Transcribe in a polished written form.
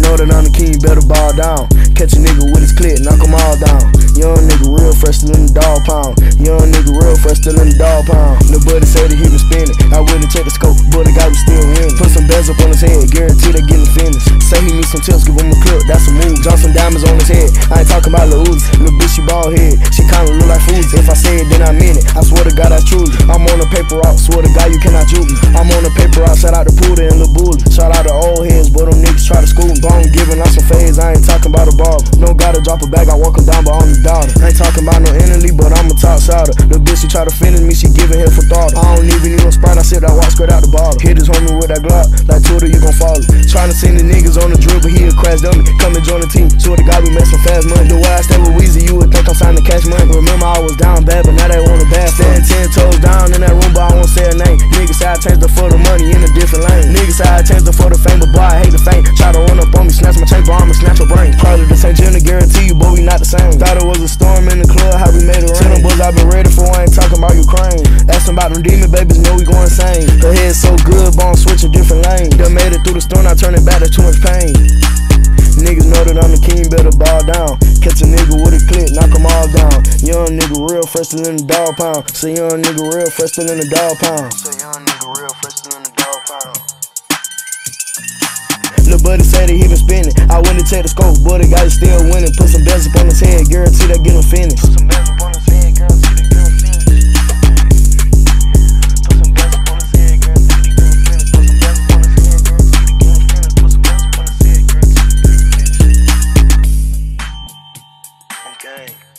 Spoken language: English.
know that I'm the king, better ball down. Catch a nigga with his clip, knock him all down. Young nigga real fresh, still in the dog pound. Young nigga real fresh, still in the dog pound. Lil' buddy said that he been spinning. I wouldn't check the scope, but the guy was still winning. Put some bells up on his head, guarantee they getting finished. Say he needs some tips, give him a clip, that's a move. Drop some diamonds on his head, I ain't talking about Lil Uzi. Lil' bitch, she bald head, she kinda look like Fuzi. If I say it, then I mean it, I swear to God I truly. I'm on a paper route, swear to God you cannot juke me. I'm on a paper route, shout out to Poodle and Lil Bully. Shout out to old heads, but them niggas try to school me. Bone giving out some fades, I ain't talking about a barber. No gotta drop a bag, I walk him down, but I'm the daughter. I ain't talking about no enemy, but I'm a top shouter. The bitch, she try to finish me, she giving head for thought. I don't even need no Sprite, I sip that walk straight out the bottle. Hit his homie with that Glock, like Twitter, you gon' follow. Tryna send the niggas on the drill, but he a crash dummy. Come and join the team, swear to God we mess with fast money. The way I stay with Weezy, you would think I'm signing cash money. Remember I was down bad, but now they want a bad. Stand 10 toes down in that room, but I won't say a name. Niggas say I changed up for the money in a different lane. Niggas say I changed up for the fame, but boy I hate the fame. Try to run up on me, snatch my chain, but I'ma snatch your brain. Probably the same gym to guarantee you, but we not the same. Thought it was a storm in the club, how we made it rain. Tell them boys I been ready for, I ain't talking about Ukraine. Asking about them demon babies, know we going insane. Her head so good, but I'm switching different lanes. Done made it through the storm, I turn it back, that's too much pain. Niggas know that I'm the king, better ball down. Catch a nigga with a clip, knock him all down. Young nigga real fresh, still in the dog pound. Say young nigga real fresh, still in the dog pound. Say young nigga real fresh, still in the dog pound. Lil' buddy say that he been spinning. I went to take the scope, but the guy is still winning. Put some bells up on his head, guarantee that get him finished. Put some bells up on his head, guarantee that get him finished. Put some bells up on his head, guarantee that get him finished. Put some bells up on his head, guarantee that get him finished. Put some bells up on his head, guarantee that get him finished. Okay.